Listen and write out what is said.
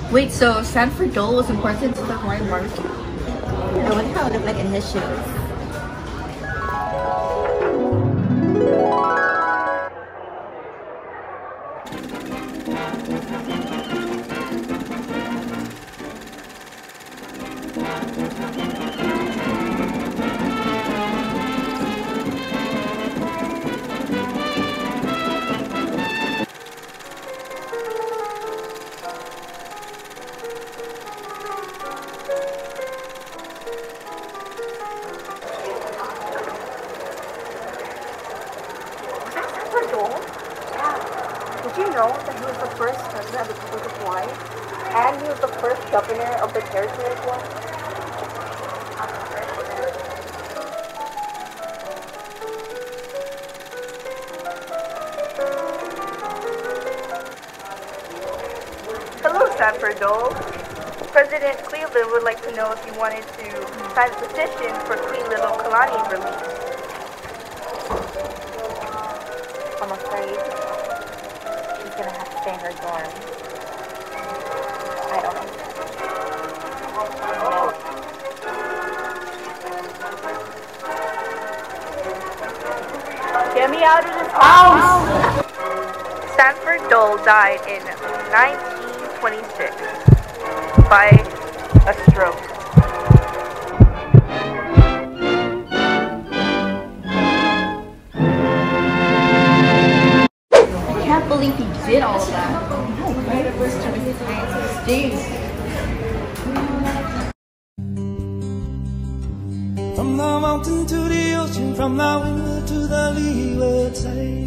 Wait, so Sanford Dole was important to the Hawaiian barbecue? I wonder how it looked like in his shoes. Did you know that he was the first president of the Republic of Hawaii? And he was the first governor of the territory as well? Hello, Sanford Dole. President Cleveland would like to know if you wanted to sign a petition for Queen Little Kalani release. I'm afraid she's gonna have to stay in her dorm. I don't know. Get me out of this house! Sanford Dole died in 1926 by a stroke. I can't believe he did all of that. From the mountain to the ocean, from the window to the leeward side.